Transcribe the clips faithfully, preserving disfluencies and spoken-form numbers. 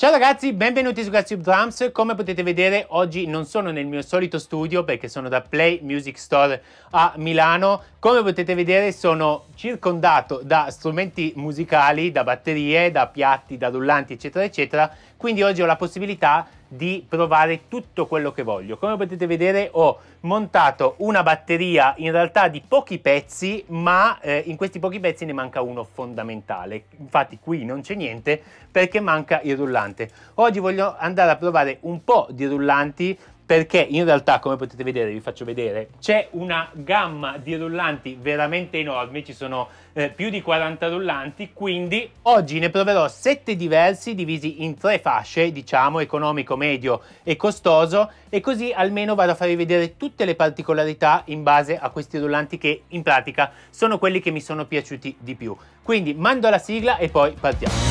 Ciao ragazzi, benvenuti su GasTube Drums. Come potete vedere oggi non sono nel mio solito studio perché sono da Play Music Store a Milano. Come potete vedere sono circondato da strumenti musicali, da batterie, da piatti, da rullanti eccetera eccetera. Quindi oggi ho la possibilità di provare tutto quello che voglio. Come potete vedere ho montato una batteria in realtà di pochi pezzi, ma eh, in questi pochi pezzi ne manca uno fondamentale. Infatti qui non c'è niente perché manca il rullante. Oggi voglio andare a provare un po' di rullanti perché in realtà, come potete vedere, vi faccio vedere, c'è una gamma di rullanti veramente enorme, ci sono eh, più di quaranta rullanti, quindi oggi ne proverò sette diversi divisi in tre fasce, diciamo economico, medio e costoso, e così almeno vado a farvi vedere tutte le particolarità in base a questi rullanti che in pratica sono quelli che mi sono piaciuti di più. Quindi mando la sigla e poi partiamo.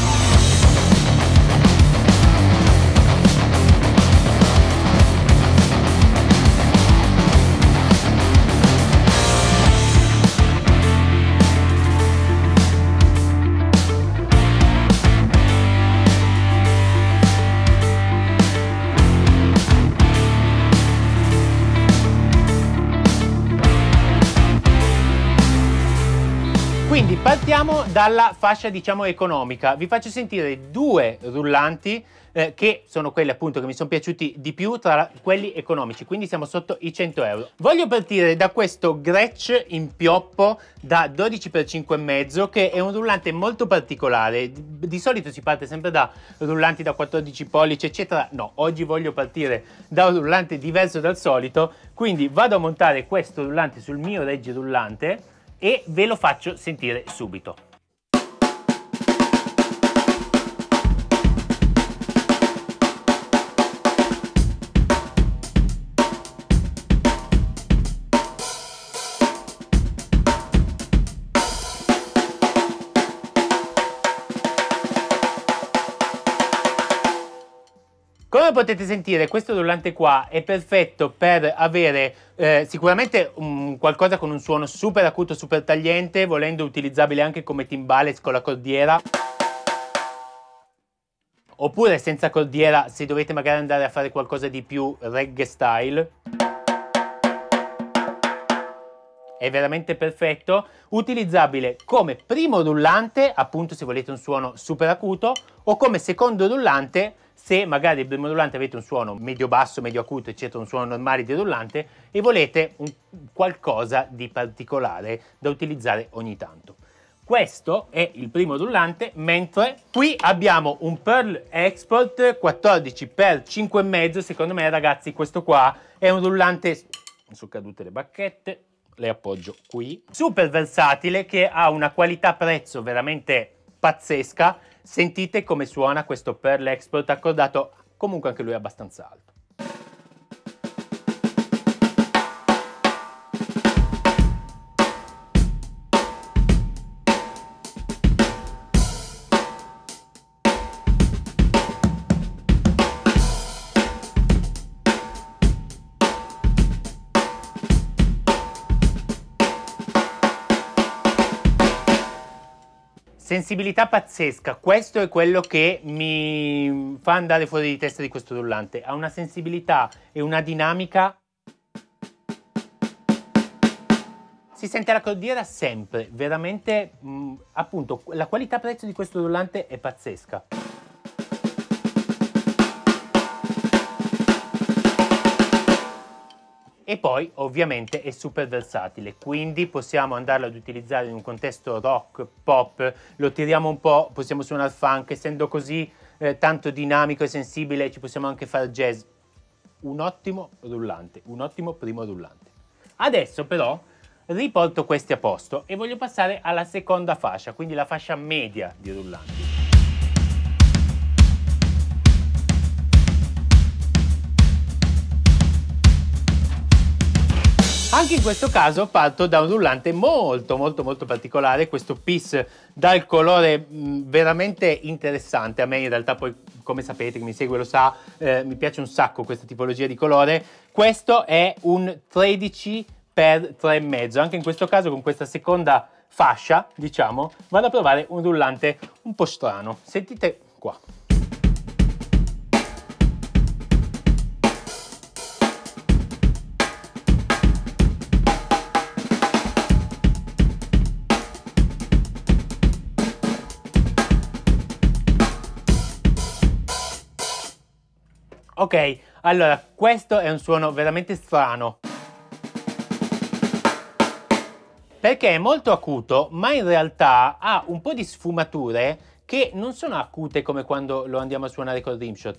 Quindi partiamo dalla fascia diciamo economica, vi faccio sentire due rullanti eh, che sono quelli appunto che mi sono piaciuti di più tra quelli economici, quindi siamo sotto i cento euro. Voglio partire da questo Gretsch in pioppo da dodici per cinque e mezzo che è un rullante molto particolare. Di solito si parte sempre da rullanti da quattordici pollici eccetera, no, oggi voglio partire da un rullante diverso dal solito, quindi vado a montare questo rullante sul mio reggirullante e ve lo faccio sentire subito. Come potete sentire, questo rullante qua è perfetto per avere eh, sicuramente um, qualcosa con un suono super acuto, super tagliente, volendo utilizzabile anche come timbales con la cordiera, oppure senza cordiera se dovete magari andare a fare qualcosa di più reggae style. È veramente perfetto, utilizzabile come primo rullante, appunto se volete un suono super acuto, o come secondo rullante se magari il primo rullante avete un suono medio basso, medio acuto eccetera, un suono normale di rullante e volete un qualcosa di particolare da utilizzare ogni tanto. Questo è il primo rullante, mentre qui abbiamo un Pearl Export quattordici per cinque e mezzo. Secondo me ragazzi questo qua è un rullante, mi sono cadute le bacchette, le appoggio qui, super versatile, che ha una qualità prezzo veramente pazzesca. Sentite come suona questo Pearl Export accordato, comunque anche lui è abbastanza alto. Sensibilità pazzesca, questo è quello che mi fa andare fuori di testa di questo rullante. Ha una sensibilità e una dinamica. Si sente la cordiera sempre, veramente, mh, appunto, la qualità prezzo di questo rullante è pazzesca. E poi ovviamente è super versatile, quindi possiamo andarlo ad utilizzare in un contesto rock, pop, lo tiriamo un po', possiamo suonare funk, essendo così eh, tanto dinamico e sensibile ci possiamo anche fare jazz. Un ottimo rullante, un ottimo primo rullante. Adesso però riporto questi a posto e voglio passare alla seconda fascia, quindi la fascia media di rullanti. Anche in questo caso parto da un rullante molto molto molto particolare, questo Peace dal colore mh, veramente interessante. A me in realtà poi, come sapete, chi mi segue lo sa, eh, mi piace un sacco questa tipologia di colore. Questo è un tredici per tre e mezzo, anche in questo caso con questa seconda fascia, diciamo, vado a provare un rullante un po' strano. Sentite qua. Ok, allora questo è un suono veramente strano, perché è molto acuto, ma in realtà ha un po' di sfumature che non sono acute come quando lo andiamo a suonare col rimshot.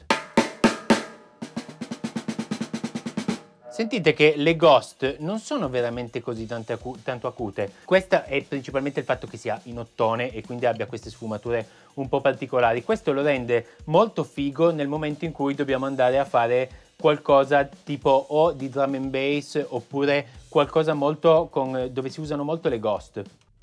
Sentite che le ghost non sono veramente così tanto, acu tanto acute. Questo è principalmente il fatto che sia in ottone e quindi abbia queste sfumature un po' particolari. Questo lo rende molto figo nel momento in cui dobbiamo andare a fare qualcosa tipo o di drum and bass oppure qualcosa molto con, dove si usano molto le ghost.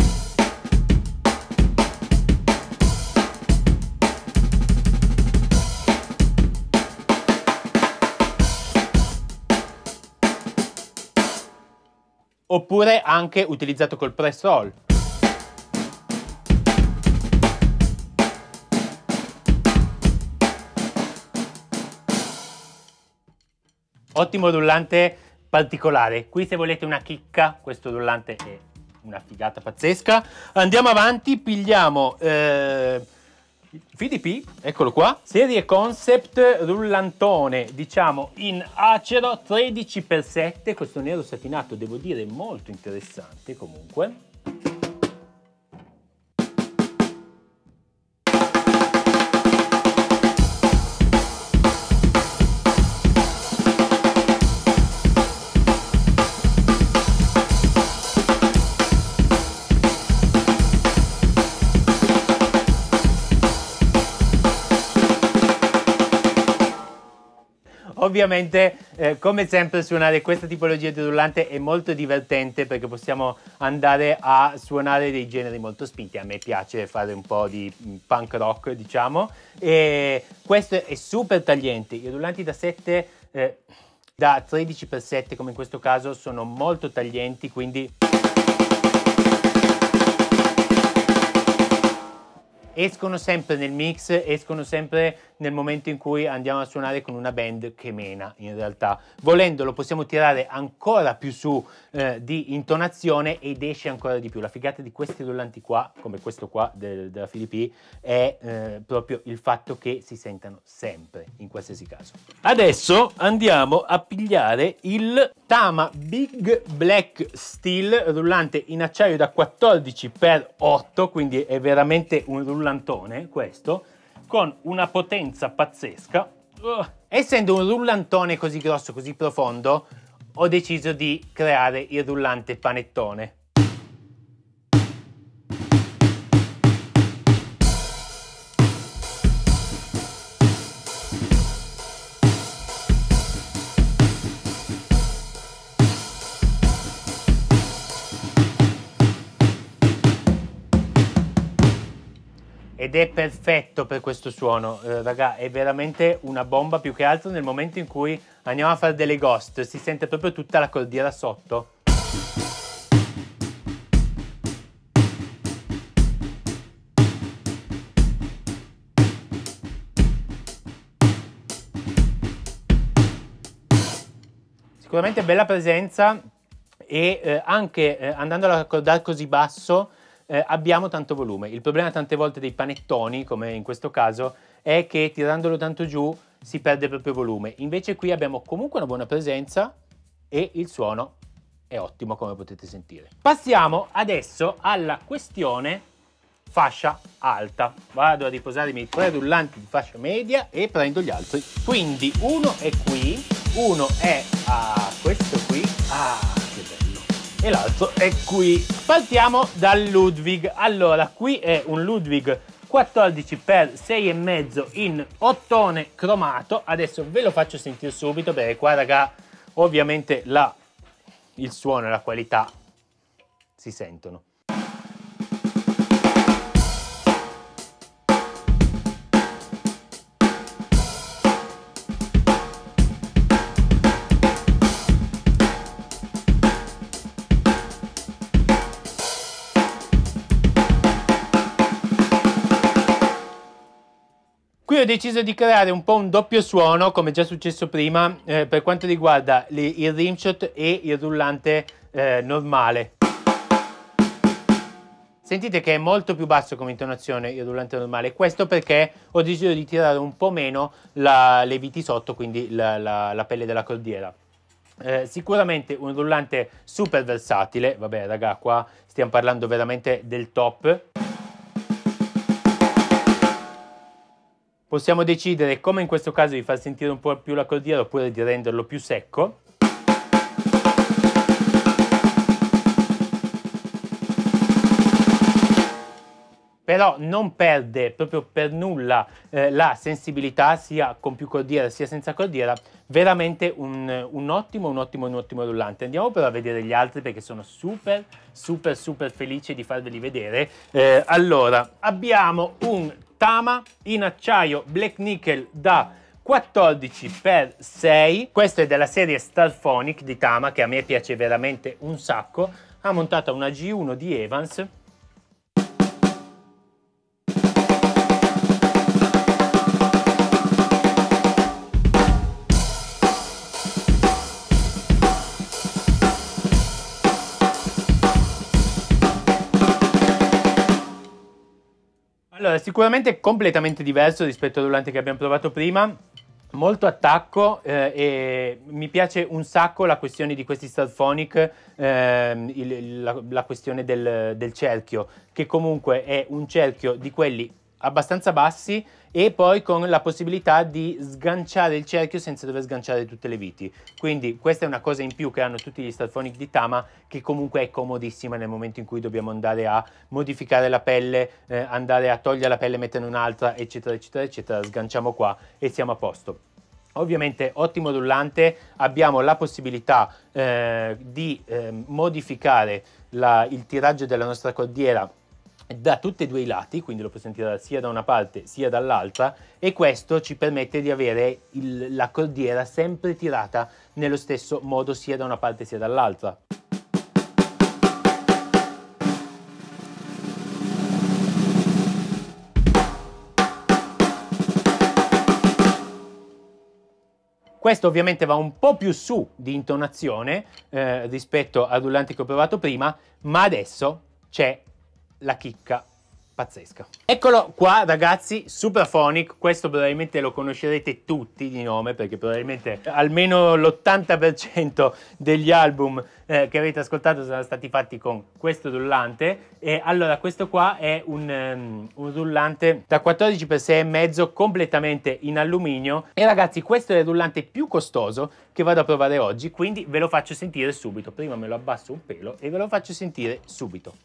Oppure anche utilizzato col press roll. Ottimo rullante particolare. Qui se volete una chicca, questo rullante è una figata pazzesca. Andiamo avanti, pigliamo eh, V D P, eccolo qua, serie concept rullantone, diciamo in acero tredici per sette, questo nero satinato devo dire molto interessante comunque. Ovviamente, eh, come sempre, suonare questa tipologia di rullante è molto divertente perché possiamo andare a suonare dei generi molto spinti. A me piace fare un po' di punk rock, diciamo, e questo è super tagliente. I rullanti da sette, eh, da tredici per sette, come in questo caso, sono molto taglienti, quindi escono sempre nel mix, escono sempre nel momento in cui andiamo a suonare con una band che mena in realtà. Volendo lo possiamo tirare ancora più su eh, di intonazione ed esce ancora di più. La figata di questi rullanti qua, come questo qua del, della V D P, è eh, proprio il fatto che si sentano sempre, in qualsiasi caso. Adesso andiamo a pigliare il Tama Big Black Steel, rullante in acciaio da quattordici per otto, quindi è veramente un rullantone questo, con una potenza pazzesca. Uh. Essendo un rullantone così grosso, così profondo, ho deciso di creare il rullante panettone. Ed è perfetto per questo suono, eh, raga, è veramente una bomba, più che altro nel momento in cui andiamo a fare delle ghost, si sente proprio tutta la cordiera sotto. Sicuramente bella presenza e eh, anche eh, andando a raccordare così basso, Eh, abbiamo tanto volume. Il problema tante volte dei panettoni, come in questo caso, è che tirandolo tanto giù si perde proprio volume. Invece qui abbiamo comunque una buona presenza e il suono è ottimo, come potete sentire. Passiamo adesso alla questione fascia alta. Vado a riposare i miei tre rullanti di fascia media e prendo gli altri. Quindi uno è qui, uno è a questo qui. Ah, che bello! E l'altro è qui. Partiamo dal Ludwig. Allora, qui è un Ludwig quattordici per sei e mezzo in ottone cromato. Adesso ve lo faccio sentire subito perché qua, raga, ovviamente la, il suono e la qualità si sentono. Qui ho deciso di creare un po' un doppio suono, come già successo prima, eh, per quanto riguarda li, il rimshot e il rullante eh, normale. Sentite che è molto più basso come intonazione il rullante normale, questo perché ho deciso di tirare un po' meno la, le viti sotto, quindi la, la, la pelle della cordiera. Eh, sicuramente un rullante super versatile, vabbè raga, qua stiamo parlando veramente del top. Possiamo decidere, come in questo caso, di far sentire un po' più la cordiera oppure di renderlo più secco. Però non perde proprio per nulla eh, la sensibilità, sia con più cordiera sia senza cordiera, veramente un, un ottimo, un ottimo, un ottimo rullante. Andiamo però a vedere gli altri perché sono super, super, super felice di farveli vedere. Eh, allora, abbiamo un Tama in acciaio Black Nickel da quattordici per sei, questo è della serie Starphonic di Tama, che a me piace veramente un sacco. Ha montata una G uno di Evans. Allora, sicuramente completamente diverso rispetto al rullante che abbiamo provato prima, molto attacco eh, e mi piace un sacco la questione di questi Starphonic, eh, il, la, la questione del, del cerchio, che comunque è un cerchio di quelli abbastanza bassi e poi con la possibilità di sganciare il cerchio senza dover sganciare tutte le viti. Quindi questa è una cosa in più che hanno tutti gli Starphonic di Tama, che comunque è comodissima nel momento in cui dobbiamo andare a modificare la pelle, eh, andare a togliere la pelle, metterne un'altra, eccetera, eccetera, eccetera. Sganciamo qua e siamo a posto. Ovviamente ottimo rullante, abbiamo la possibilità eh, di eh, modificare la, il tiraggio della nostra cordiera da tutti e due i lati, quindi lo possiamo tirare sia da una parte sia dall'altra, e questo ci permette di avere il, la cordiera sempre tirata nello stesso modo sia da una parte sia dall'altra. Questo ovviamente va un po' più su di intonazione eh, rispetto al rullante che ho provato prima, ma adesso c'è la chicca pazzesca. Eccolo qua ragazzi, Supraphonic, questo probabilmente lo conoscerete tutti di nome perché probabilmente almeno l'ottanta per cento degli album eh, che avete ascoltato sono stati fatti con questo rullante. E allora questo qua è un, um, un rullante da quattordici per sei e mezzo completamente in alluminio e ragazzi questo è il rullante più costoso che vado a provare oggi, quindi ve lo faccio sentire subito. Prima me lo abbasso un pelo e ve lo faccio sentire subito.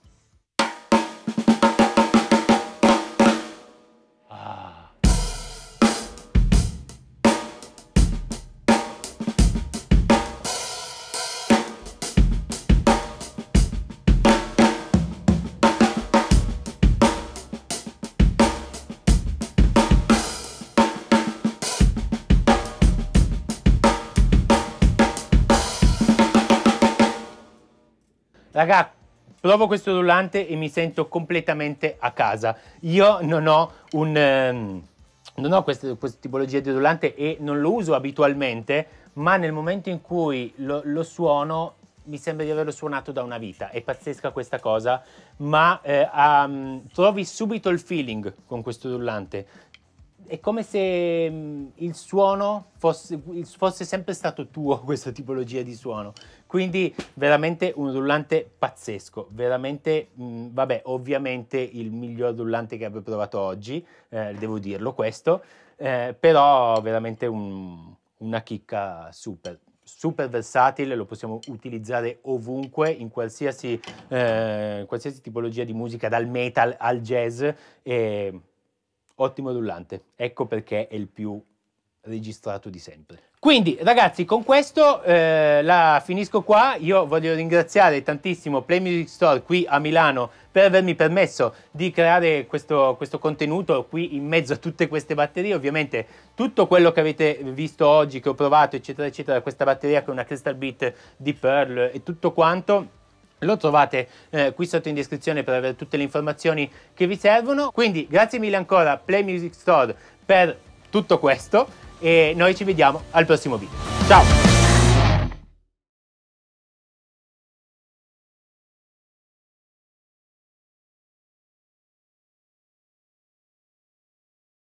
Raga, provo questo rullante e mi sento completamente a casa. Io non ho un... Um, non ho questa, questa tipologia di rullante e non lo uso abitualmente, ma nel momento in cui lo, lo suono mi sembra di averlo suonato da una vita. È pazzesca questa cosa, ma eh, um, trovi subito il feeling con questo rullante. È come se mh, il suono fosse, fosse sempre stato tuo, questa tipologia di suono. Quindi veramente un rullante pazzesco, veramente, mh, vabbè, ovviamente il miglior rullante che abbia provato oggi, eh, devo dirlo questo, eh, però veramente un, una chicca super. Super versatile, lo possiamo utilizzare ovunque, in qualsiasi, eh, qualsiasi tipologia di musica, dal metal al jazz, e ottimo rullante, ecco perché è il più registrato di sempre. Quindi ragazzi, con questo eh, la finisco qua. Io voglio ringraziare tantissimo Play Music Store qui a Milano per avermi permesso di creare questo, questo contenuto qui in mezzo a tutte queste batterie. Ovviamente tutto quello che avete visto oggi, che ho provato eccetera eccetera, questa batteria che è una Crystal Beat di Pearl e tutto quanto, lo trovate eh, qui sotto in descrizione per avere tutte le informazioni che vi servono. Quindi grazie mille ancora Play Music Store per tutto questo e noi ci vediamo al prossimo video. Ciao!